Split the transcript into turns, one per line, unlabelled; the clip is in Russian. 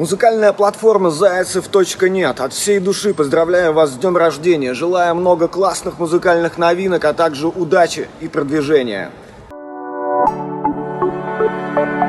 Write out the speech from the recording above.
Музыкальная платформа Зайцев.нет. От всей души поздравляю вас с днем рождения. Желаю много классных музыкальных новинок, а также удачи и продвижения.